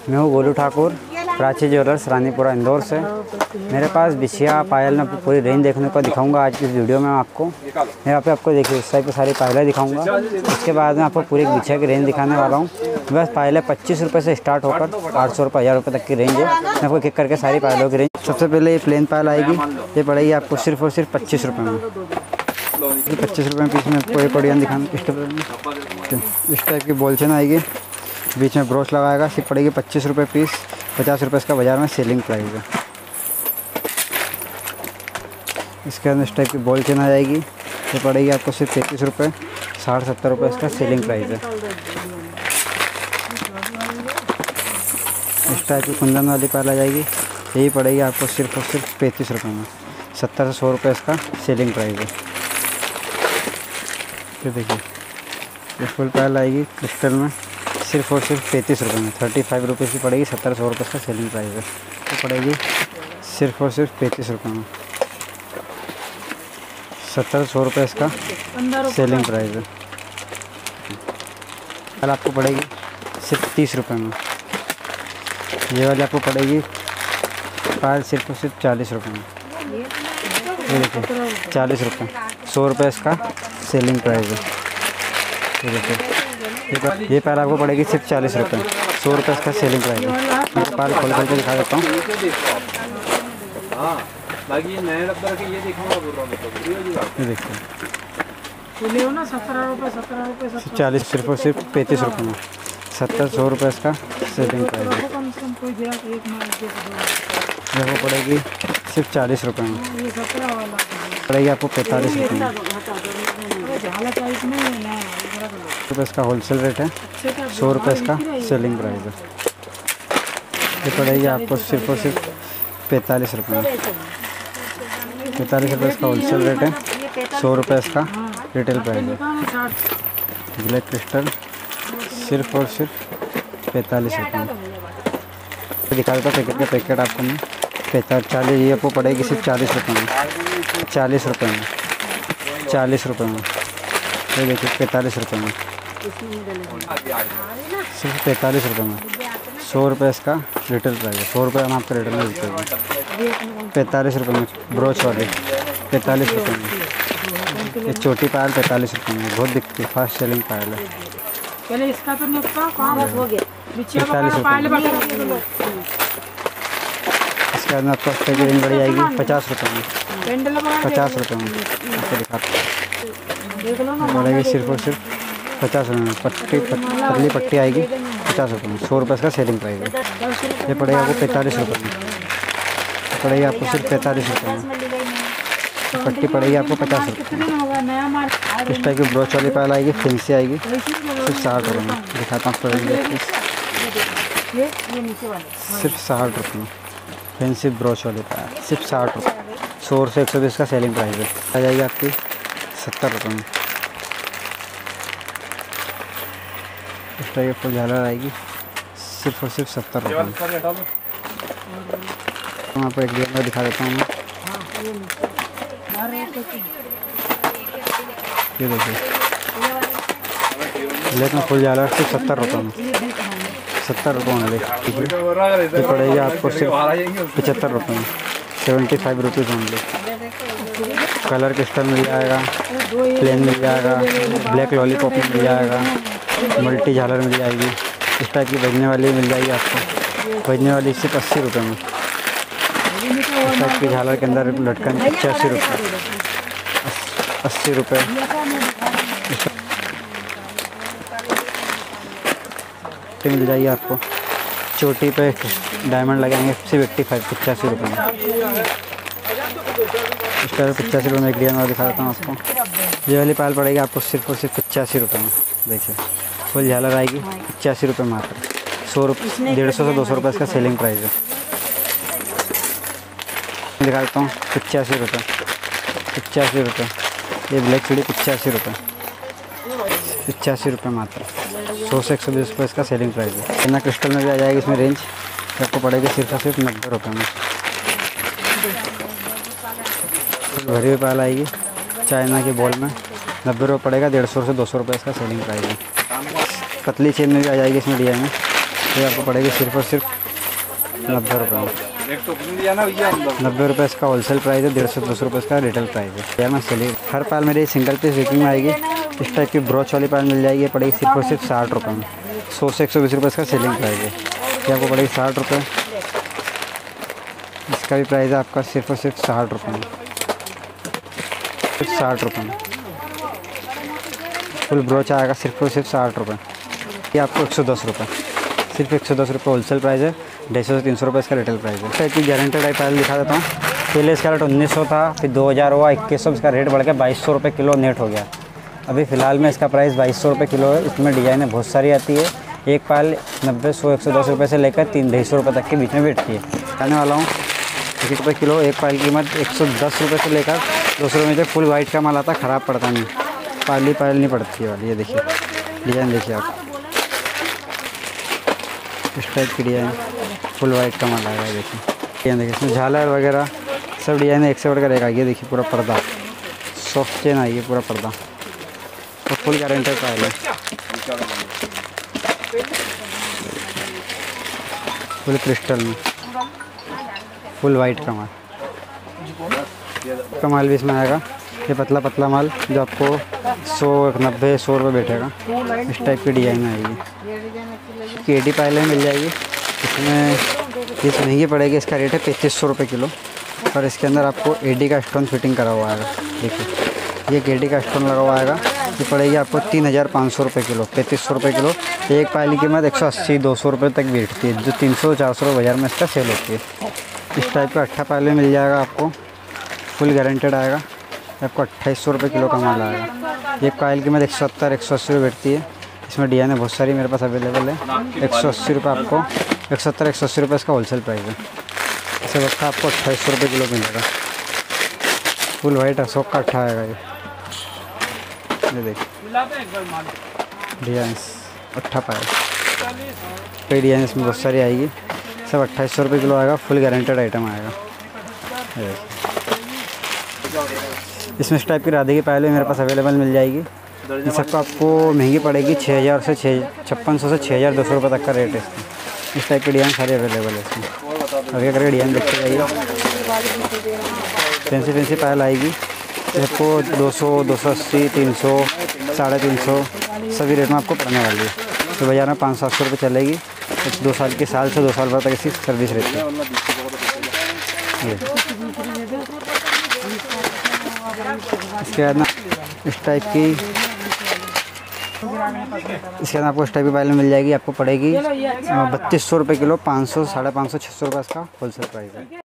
मैं हूँ गोलू ठाकुर, प्राची ज्वेलर्स, रानीपुरा इंदौर से। मेरे पास बिछिया पायल में पूरी रेंज देखने को दिखाऊंगा आज की इस वीडियो में। आपको यहाँ पे आपको देखिए इस साइड पे सारी पायलें दिखाऊंगा। उसके बाद में आपको पूरी बिछिया की रेंज दिखाने वाला हूँ। बस पायलें 25 रुपये से स्टार्ट होकर 800 रुपये 1000 रुपये तक की रेंज है। मैं आपको किक करके सारी पायलों की रेंज। सबसे पहले ये प्लेन पायल आएगी, ये पड़ेगी आपको सिर्फ और सिर्फ 25 रुपये में। 25 रुपये में पीस में आपको एक ऑडियन दिखाना। इस टाइप की बॉल चेन आएगी, बीच में ब्रोच लगाएगा, सिर्फ पड़ेगी 25 रुपये पीस। 50 रुपये इसका बाज़ार में सेलिंग प्राइस है। इसके अंदर इस टाइप की बॉल चेन आ जाएगी, ये पड़ेगी आपको सिर्फ 33 रुपये। 60-70 रुपये इसका सेलिंग प्राइस है। इस टाइप की कुंदन वाली पायल आ जाएगी, यही पड़ेगी आपको सिर्फ और सिर्फ 35 रुपये में। 70 से 100 रुपये इसका सेलिंग प्राइस है। ये देखिए ये फुल पायल आएगी क्रिस्टल में, सिर्फ और सिर्फ 35 रुपये में। 35 रुपये की पड़ेगी। 70-100 रुपये इसका सेलिंग प्राइस है। तो पड़ेगी सिर्फ और सिर्फ 35 रुपये में। 70-100 रुपये इसका सेलिंग प्राइस है। कल आपको पड़ेगी सिर्फ 30 रुपये में। ये वाली आपको पड़ेगी पायल सिर्फ और सिर्फ 40 रुपये में। ये देखिए 40 रुपये। 100 रुपये इसका सेलिंग प्राइस है। ये देखिए ये पायल आपको पड़ेगी सिर्फ 40 रुपये। 100 रुपये इसका सेलिंग प्राइस है। मैं पायल खोल के दिखा देता हूँ। ये देखिए 40 सिर्फ और सिर्फ 35 रुपये में। 70-100 रुपये इसका सेलिंग प्राइस है। ये पड़ेगी सिर्फ 40 रुपये में। पड़ेगी आपको 45 रुपये में। रुपये इसका होलसेल रेट है। 100 रुपये इसका सेलिंग प्राइस है। ये पड़ेगी आपको सिर्फ और सिर्फ 45 रुपये में। 45 रुपये इसका होलसेल रेट है। 100 रुपये इसका रिटेल प्राइस है। ब्लैक क्रिस्टल सिर्फ और सिर्फ 45 रुपये में। दिखा देता पैकेट का पैकेट आपको मैं 40 ये आपको पड़ेगी सिर्फ 40 रुपये में। 40 रुपये में। 40 रुपये में। ये देखिए 45 रुपये में। सिर्फ 45 रुपये में। 100 रुपये इसका रिटेल प्राइस है। 100 रुपये हम आपको रिटेल में देते हैं। 45 रुपये में ब्रोच वाली 45 रुपये में। ये छोटी पायल 45 रुपये में, बहुत दिखती है, फास्ट सेलिंग पायल है। 45 रुपये। इसके बाद में आपको की रेंज बढ़ जाएगी 50 रुपये में। 50 रुपये में आपको दिखाते हैं। बढ़ेगी सिर्फ और सिर्फ 50 रुपये में। पतली पट्टी आएगी 50 रुपये में। 100 रुपये इसका सेलिंग प्राइस है। ये पड़ेगा आपको 45 रुपये में। पड़ेगी आपको सिर्फ 45 रुपये में। पट्टी पड़ेगी आपको 50 रुपये में। इस टाइप की ब्रोच वाली पायल आएगी, फैंसी आएगी, सिर्फ 60 रुपये में। दिखाता हूँ सिर्फ 60 रुपये में। फैंसी ब्रोच वाली पायल सिर्फ 60 रुपये। 100 से 120 का सेलिंग प्राइस है। आ जाएगी आपकी 70 रुपये में। इस टाइप की फुल झालर आएगी, सिर्फ और सिर्फ 70 रुपये में। वहाँ पर एक डिजाइन दिखा देता हूँ मैं। ये देखिए ब्लैक में फुल झालर सिर्फ 70 रुपये में। 70 रुपये में ये पड़ेगी आपको सिर्फ 75 रुपये में। 75 रुपीज़ ओनली। कलर क्रिस्टल मिल जाएगा, प्लेन मिल जाएगा, ब्लैक लॉलीपॉप मिल जाएगा, मल्टी झालर मिल जाएगी। इस टाइप की बजने वाली मिल जाएगी आपको। बजने वाली सिर्फ 80 रुपये में। इस टाइप की झालर के अंदर लटकन 85 रुपये। 80 रुपये। मिल जाएगी आपको। चोटी पे डायमंड लगाएंगे सिर्फ 85 रुपये में। इस तरह 85 रुपये में एक डिजाइन और दिखा देता हूँ आपको। ये वाली पायल पड़ेगी आपको सिर्फ और सिर्फ 85 रुपये में। देखिए फुल झालर आएगी 85 रुपये मात्र। 100 रुपये 150 से 200 रुपये इसका सेलिंग प्राइस है। दिखा देता हूँ 85 रुपये। 85 रुपये। ये ब्लैक चूड़ी 85 रुपये। 85 रुपये मात्र। 100 से 120 रुपये इसका सेलिंग प्राइस है। इतना क्रिस्टल में भी आ जाएगी इसमें रेंज। आपको पड़ेगी सिर्फ और सिर्फ 90 रुपये में। भरी हुई पायल आएगी चाइना की बॉल में 90 रुपये पड़ेगा। 150 से 200 रुपये इसका सेलिंग प्राइस है। पतली चेन में भी आ जाएगी इसमें डिजाइन में। ये आपको पड़ेगी सिर्फ और सिर्फ 90 रुपये। 90 रुपये इसका होलसेल प्राइस है, 150-200 रुपये इसका रिटेल प्राइस है। यार मैं चलिए हर पायल मेरी सिंगल पीस विकिंग में आएगी। इस टाइप की ब्रोच वाली पायल मिल जाएगी, ये पड़ेगी सिर्फ और सिर्फ 60 रुपये में। 100 से 120 रुपये इसका सेलिंग प्राइस है। ये आपको पड़ेगी 60 रुपये। इसका भी प्राइस है आपका सिर्फ और सिर्फ 60 रुपये में, सिर्फ 60 रुपये में। फुल ब्रोच आएगा सिर्फ और सिर्फ 60 रुपये। ये आपको 110 रुपये, सिर्फ 110 रुपये होलसेल प्राइस है। 250 से 300 रुपये इसका रिटेल प्राइस है। इस टाइप की गारंटेड टाइप पायल दिखा देता हूँ। पहले इसका रेट 1900 था, फिर 2000 हुआ, 2100, इसका रेट बढ़ के 2200 रुपये किलो नेट हो गया। अभी फ़िलहाल में इसका प्राइस 2200 रुपये किलो है। इसमें डिज़ाइनें बहुत सारी आती है। एक पायल 90, 100, 110 रुपये से लेकर 300-250 रुपये तक के बीच में बैठती है। कहने वाला हूँ 1 रुपये किलो। एक पायल की कीमत 110 रुपये से लेकर 200 रुपये तक। फुल वाइट का माल आता, ख़राब पड़ता नहीं, पायल नहीं पड़ती है वाली। ये देखिए डिज़ाइन, देखिए आप इस टाइप की डिज़ाइन फुल वाइट का माल आएगा। देखिए इसमें झालर वगैरह सब डिज़ाइन एक से बढ़कर एक आएगी। देखिए पूरा पर्दा सॉफ्ट चेन आएगी, पूरा पर्दा और फुल गारंटेड पायल है। फुल क्रिस्टल में फुल वाइट का माल भी इसमें आएगा। ये पतला पतला माल जो आपको 190-100 रुपये बैठेगा। इस टाइप की डिज़ाइन आएगी। केडी पायलें मिल जाएगी। इसमें पीस महंगी पड़ेगी। इसका रेट है 3500 रुपये किलो। और इसके अंदर आपको एडी का स्टोन फिटिंग करा हुआ आएगा। देखिए ये केडी का स्टोन लगा हुआ आएगा। ये पड़ेगी आपको 3500 रुपये किलो, 3500 रुपये किलो। एक पायल की कीमत 180-200 रुपये तक बैठती है, जो 300-400 रुपये बाज़ार में इसका सेल होती है। इस टाइप का 8 पायलें मिल जाएगा आपको। फुल गारंटेड आएगा। आपको 2800 रुपये किलो का माल आएगा। ये पायल की कीमत 170-180 रुपये बैठती है। इसमें डिज़ाइनें बहुत सारी मेरे पास अवेलेबल है। 180 रुपये आपको, 170-180 रुपये इसका होलसेल प्राइस है। इसे वक्त आपको 2800 रुपये किलो मिलेगा। फुल वाइट अशोक का 8 आएगा। ये देखिए डिज़ाइन 8 पायल, कई डिज़ाइन इसमें बहुत सारी आएगी। सब 2800 रुपये किलो आएगा। फुल गारंटेड आइटम आएगा। इसमें इस टाइप की राधे की पायल मेरे पास अवेलेबल मिल जाएगी। इन सबको आपको महंगी पड़ेगी 6000 से 5600 से 6200 रुपये तक का रेट है इसमें। इस टाइप की डिज़ाइन सारी अवेलेबल है इसमें। आगे करके डिज़ाइन देखते जाइए। फैंसी पायल आएगी आपको 200, 280, 300, 350 सभी रेट में आपको पड़ने वाली है। तो बाज़ार में 500-700 रुपये चलेगी। 2 साल से 2 साल भर तक इसकी सर्विस रहती है। इसके बाद ना इस टाइप की, इसके बाद आपको इस टाइप की पायल मिल जाएगी। आपको पड़ेगी 3200 रुपये किलो, 500, 550, 600 रुपये इसका होलसेल प्राइस है।